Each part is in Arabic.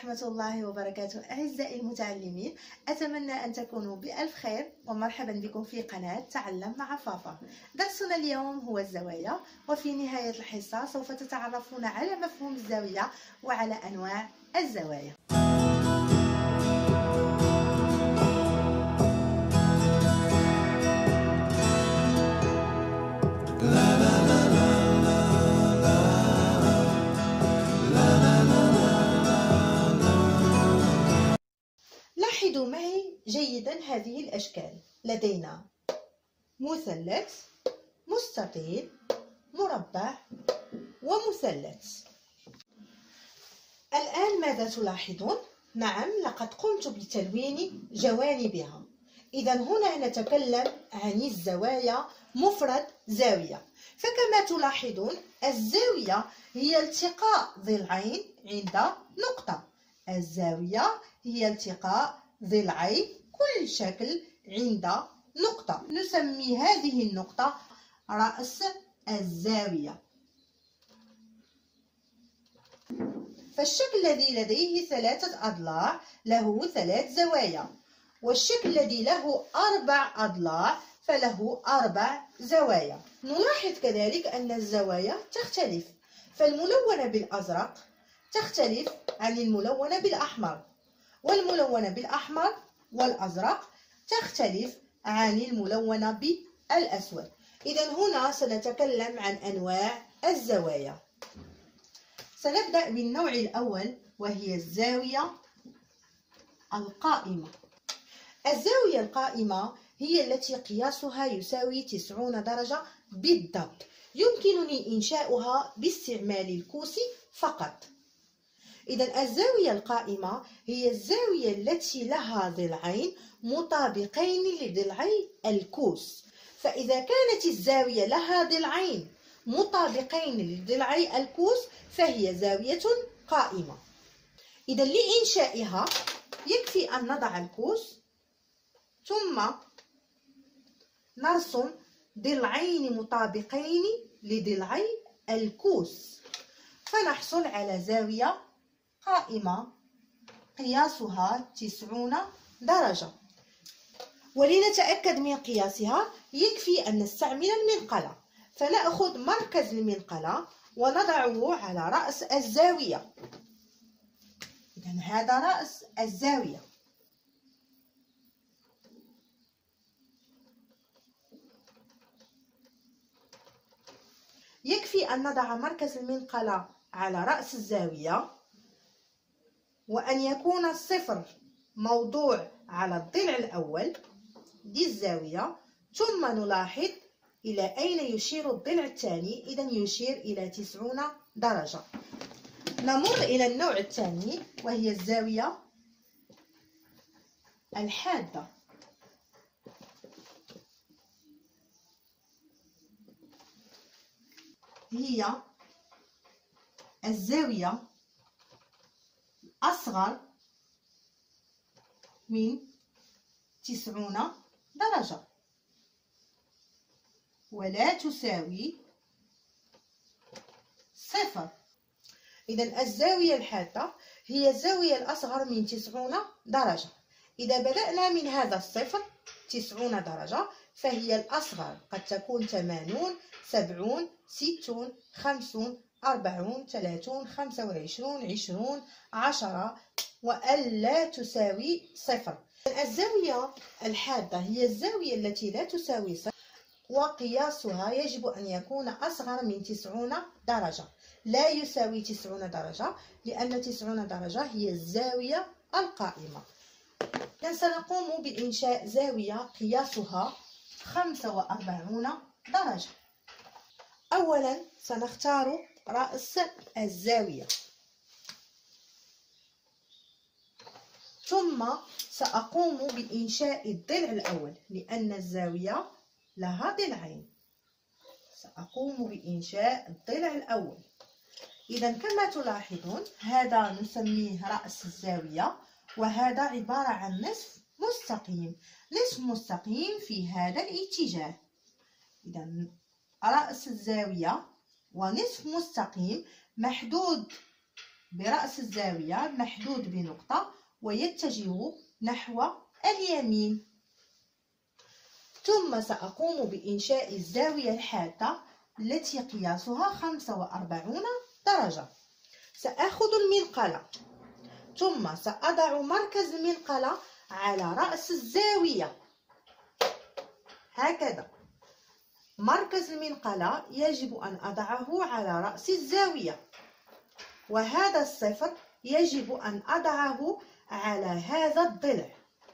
ورحمة الله وبركاته. أعزائي المتعلمين، أتمنى أن تكونوا بألف خير ومرحبا بكم في قناة تعلم مع فافا. درسنا اليوم هو الزوايا، وفي نهاية الحصة سوف تتعرفون على مفهوم الزاوية وعلى أنواع الزوايا. لاحظوا معي جيدا هذه الأشكال. لدينا مثلث، مستطيل، مربع ومثلث. الآن ماذا تلاحظون؟ نعم، لقد قمت بتلوين جوانبها. إذا هنا نتكلم عن الزوايا، مفرد زاوية. فكما تلاحظون الزاوية هي التقاء ضلعين عند نقطة. الزاوية هي التقاء ضلعي كل شكل عند نقطة. نسمي هذه النقطة رأس الزاوية. فالشكل الذي لديه 3 أضلاع له 3 زوايا، والشكل الذي له 4 أضلاع فله 4 زوايا. نلاحظ كذلك أن الزوايا تختلف، فالملونة بالأزرق تختلف عن الملونة بالأحمر، والملونة بالأحمر والأزرق تختلف عن الملونة بالأسود. إذا هنا سنتكلم عن أنواع الزوايا. سنبدأ بالنوع الأول وهي الزاوية القائمة. الزاوية القائمة هي التي قياسها يساوي 90 درجة بالضبط. يمكنني إنشاؤها باستعمال القوس فقط. إذا الزاوية القائمة هي الزاوية التي لها ضلعين مطابقين لضلعي القوس. فإذا كانت الزاوية لها ضلعين مطابقين لضلعي القوس فهي زاوية قائمة. إذا لإنشائها يكفي أن نضع القوس ثم نرسم ضلعين مطابقين لضلعي القوس، فنحصل على زاوية قائمة قياسها 90 درجة. ولنتأكد من قياسها يكفي أن نستعمل المنقلة، فنأخذ مركز المنقلة ونضعه على رأس الزاوية. إذن هذا رأس الزاوية. يكفي أن نضع مركز المنقلة على رأس الزاوية، وأن يكون الصفر موضوع على الضلع الأول دي الزاوية، ثم نلاحظ إلى أين يشير الضلع الثاني. إذن يشير إلى 90 درجة. نمر إلى النوع الثاني وهي الزاوية الحادة. هي الزاوية أصغر من 90 درجة ولا تساوي 0. إذا الزاوية الحادة هي الزاوية الأصغر من 90 درجة. إذا بدأنا من هذا الصفر 90 درجة فهي الأصغر، قد تكون 80 70 60 50 40 30 25 20 10 وألا تساوي 0. الزاوية الحادة هي الزاوية التي لا تساوي 0، وقياسها يجب أن يكون أصغر من 90 درجة. لا يساوي 90 درجة، لأن 90 درجة هي الزاوية القائمة. إذن سنقوم بإنشاء زاوية قياسها 45 درجة. أولا سنختار رأس الزاوية، ثم سأقوم بإنشاء الضلع الأول لأن الزاوية لها ضلعين. سأقوم بإنشاء الضلع الأول. إذا كما تلاحظون هذا نسميه رأس الزاوية، وهذا عبارة عن نصف مستقيم. نصف مستقيم في هذا الاتجاه. إذا رأس الزاوية ونصف مستقيم محدود برأس الزاوية محدود بنقطة ويتجه نحو اليمين. ثم سأقوم بإنشاء الزاوية الحادة التي قياسها 45 درجة. سأخذ المنقلة ثم سأضع مركز المنقلة على رأس الزاوية هكذا. مركز المنقلة يجب أن أضعه على رأس الزاوية، وهذا الصفر يجب أن أضعه على هذا الضلع.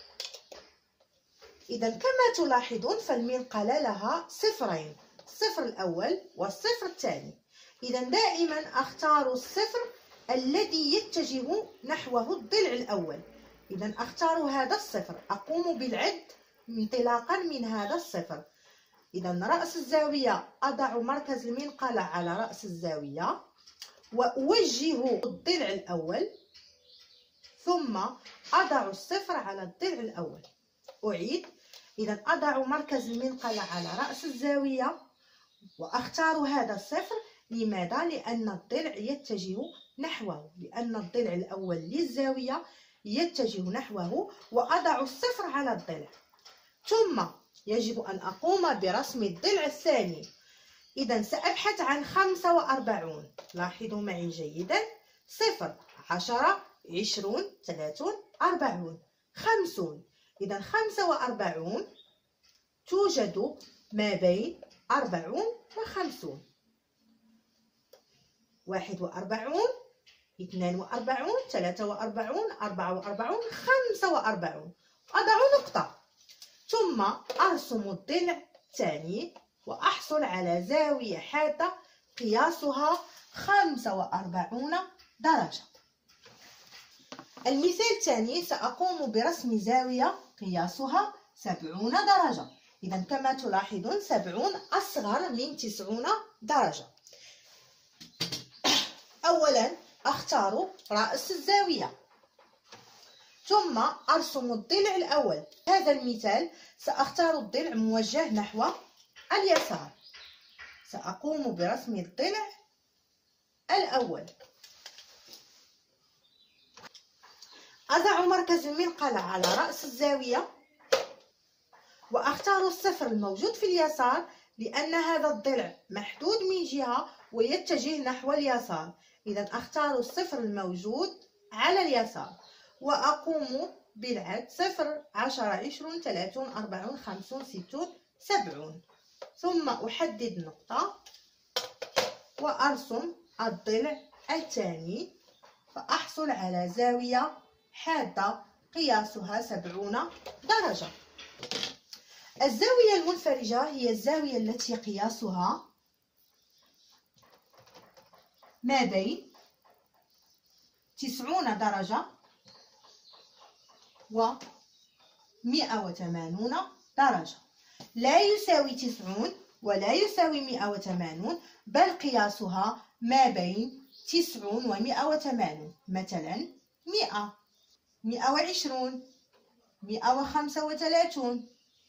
إذا كما تلاحظون فالمنقلة لها صفرين، الصفر الأول والصفر الثاني. إذا دائما أختار الصفر الذي يتجه نحوه الضلع الأول. إذا أختار هذا الصفر، أقوم بالعد انطلاقا من هذا الصفر. إذا رأس الزاوية أضع مركز المنقلة على رأس الزاوية وأوجه الضلع الأول، ثم أضع الصفر على الضلع الأول. أعيد. إذا أضع مركز المنقلة على رأس الزاوية وأختار هذا الصفر. لماذا؟ لأن الضلع يتجه نحوه، لأن الضلع الأول للزاوية يتجه نحوه، وأضع الصفر على الضلع. ثم يجب أن أقوم برسم الضلع الثاني. إذا سأبحث عن 45. لاحظوا معي جيدا: 0 10 20 30 40 50. إذا 45 توجد ما بين 40 و50. 41 42 43 44 45. أضع نقطة ثم أرسم الضلع الثاني وأحصل على زاوية حادة قياسها 45 درجة. المثال الثاني سأقوم برسم زاوية قياسها 70 درجة. إذا كما تلاحظون 70 أصغر من 90 درجة. أولا أختار رأس الزاوية ثم أرسم الضلع الأول. هذا المثال سأختار الضلع موجه نحو اليسار. سأقوم برسم الضلع الأول. أضع مركز المنقلة على رأس الزاوية وأختار الصفر الموجود في اليسار، لأن هذا الضلع محدود من جهة ويتجه نحو اليسار. إذا أختار الصفر الموجود على اليسار وأقوم بالعد: 0 10 20 30 40 50 60 70. ثم أحدد نقطة وأرسم الضلع الثاني فأحصل على زاوية حادة قياسها 70 درجة. الزاوية المنفرجة هي الزاوية التي قياسها ما بين 90 درجة و 180 درجة. لا يساوي 90 ولا يساوي 180، بل قياسها ما بين 90 و 180. مثلا 100 120 135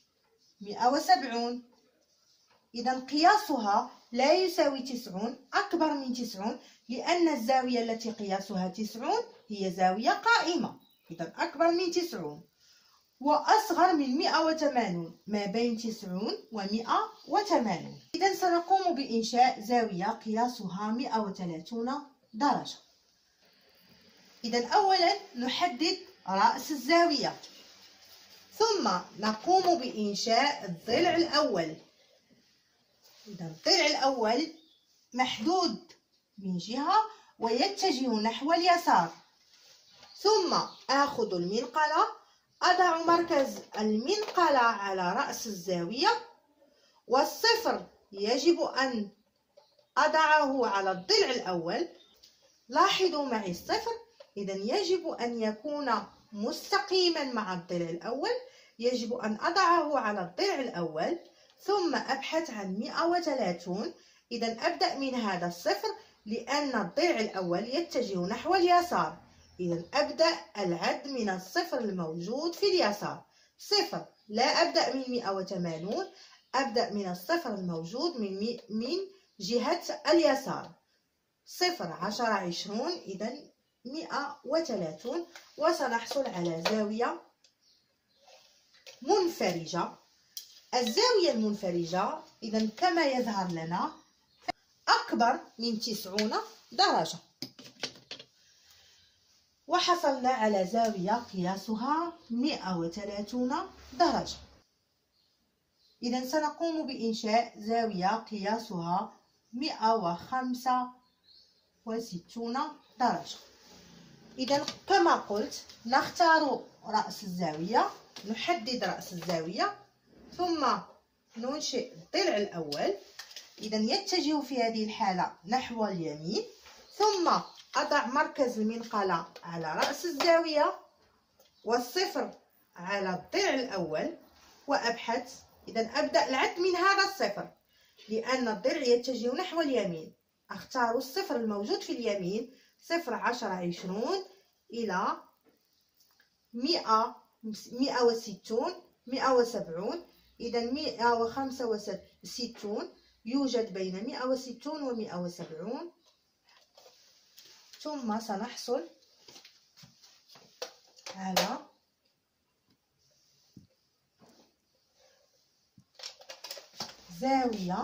170. إذا قياسها لا يساوي 90، أكبر من 90، لأن الزاوية التي قياسها 90 هي زاوية قائمة. إذا أكبر من 90 وأصغر من 180، ما بين 90 و 180. إذا سنقوم بإنشاء زاوية قياسها 130 درجة. إذا أولا نحدد رأس الزاوية، ثم نقوم بإنشاء الضلع الأول. إذا الضلع الأول محدود من جهة ويتجه نحو اليسار. ثم آخذ المنقلة، أضع مركز المنقلة على رأس الزاوية، والصفر يجب أن أضعه على الضلع الأول. لاحظوا معي الصفر. إذا يجب أن يكون مستقيما مع الضلع الأول. يجب أن أضعه على الضلع الأول ثم أبحث عن 130. إذا أبدأ من هذا الصفر لأن الضلع الأول يتجه نحو اليسار. إذا أبدأ العد من الصفر الموجود في اليسار. صفر، لا أبدأ من 180، أبدأ من الصفر الموجود من جهة اليسار. 0 10 20. إذا 130 وسنحصل على زاوية منفرجة. الزاوية المنفرجة إذا كما يظهر لنا أكبر من 90 درجة، وحصلنا على زاوية قياسها 130 درجة. إذا سنقوم بإنشاء زاوية قياسها 165 درجة. إذا كما قلت نختار رأس الزاوية، نحدد رأس الزاوية، ثم ننشئ الضلع الأول. إذا يتجه في هذه الحالة نحو اليمين، ثم أضع مركز المنقلة على رأس الزاوية والصفر على الضلع الأول وأبحث. إذا أبدأ العد من هذا الصفر لأن الضلع يتجه نحو اليمين. أختار الصفر الموجود في اليمين، 0 10 20 إلى 100 160 170. إذا 165 يوجد بين 160 و 170. ثم سنحصل على زاوية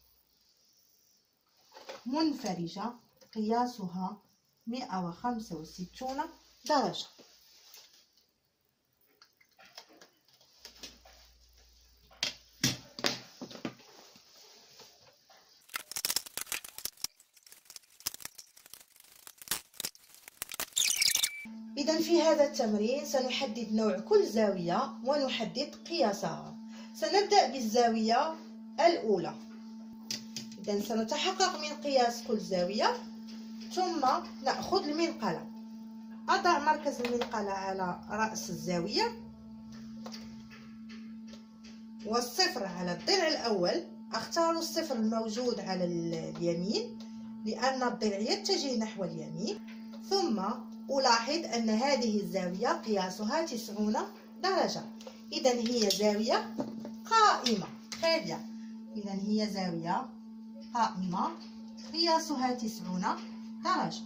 منفرجة قياسها 165 درجة. إذا في هذا التمرين سنحدد نوع كل زاوية ونحدد قياسها. سنبدأ بالزاوية الأولى. إذا سنتحقق من قياس كل زاوية، ثم نأخذ المنقلة. أضع مركز المنقلة على رأس الزاوية والصفر على الضلع الأول. أختار الصفر الموجود على اليمين لأن الضلع يتجه نحو اليمين. ثم ألاحظ أن هذه الزاوية قياسها 90 درجة. إذا هي زاوية قائمة خالية. إذا هي زاوية قائمة قياسها 90 درجة.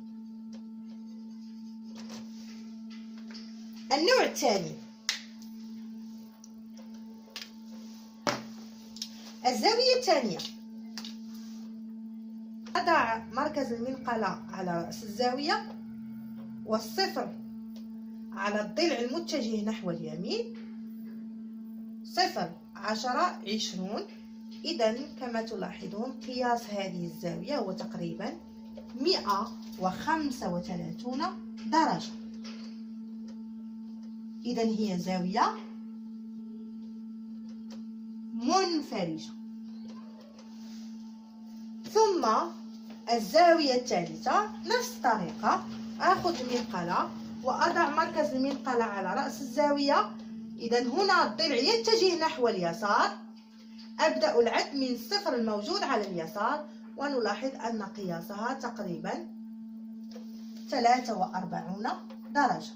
النوع الثاني، الزاوية الثانية. أضع مركز المنقلة على رأس الزاوية والصفر على الضلع المتجه نحو اليمين، 0 10 20. إذا كما تلاحظون قياس هذه الزاوية هو تقريبا 135 درجة. إذا هي زاوية منفرجة. ثم الزاوية الثالثة نفس الطريقة، آخذ المنقلة وأضع مركز المنقلة على رأس الزاوية. إذا هنا الضلع يتجه نحو اليسار. أبدأ العد من الصفر الموجود على اليسار ونلاحظ أن قياسها تقريبا 43 درجة.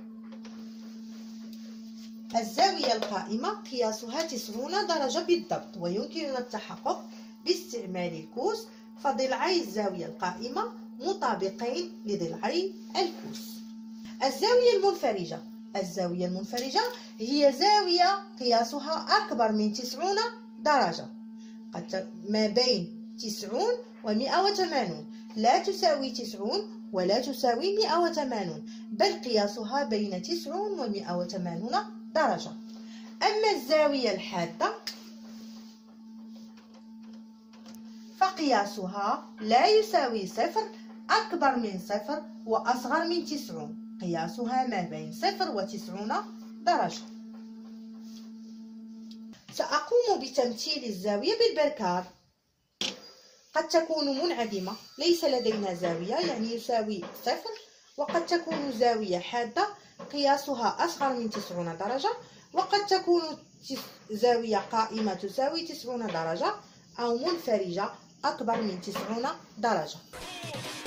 الزاوية القائمة قياسها 90 درجة بالضبط، ويمكننا التحقق باستعمال الكوس، فضلعي الزاوية القائمة مطابقين لضلعي الكوس. الزاوية المنفرجة. الزاوية المنفرجة هي زاوية قياسها أكبر من 90 درجة، قد ما بين 90 و 180. لا تساوي 90 ولا تساوي 180، بل قياسها بين 90 و 180 درجة. أما الزاوية الحادة فقياسها لا يساوي 0، أكبر من 0 وأصغر من 90. قياسها ما بين 0 و 90 درجة. سأقوم بتمثيل الزاوية بالبركار. قد تكون منعدمة، ليس لدينا زاوية يعني يساوي 0، وقد تكون زاوية حادة قياسها أصغر من 90 درجة، وقد تكون زاوية قائمة تساوي 90 درجة، أو منفرجة أكبر من 90 درجة.